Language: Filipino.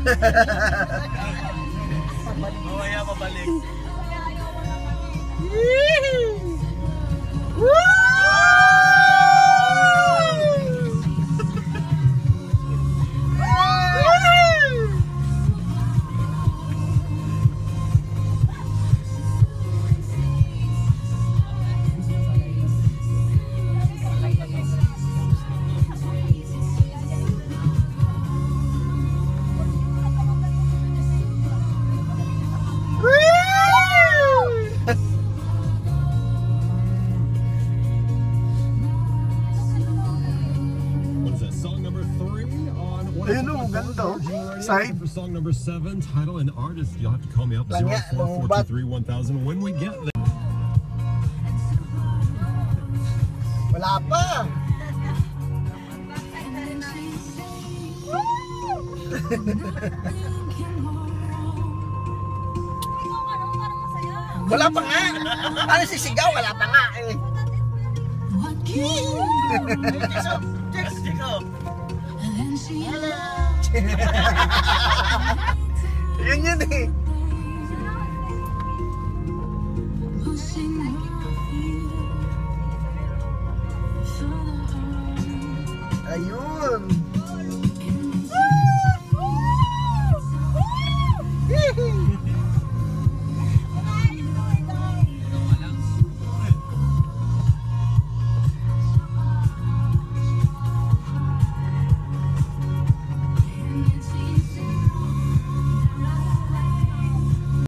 Mamaya mabalik. Side. For song number 7, title and artist, you'll have to call me up 04423-1000 when we get there. Wala pa. Wala pa nga. Ano sisigaw? Wala pa nga eh. Yun yun eh. Ayun.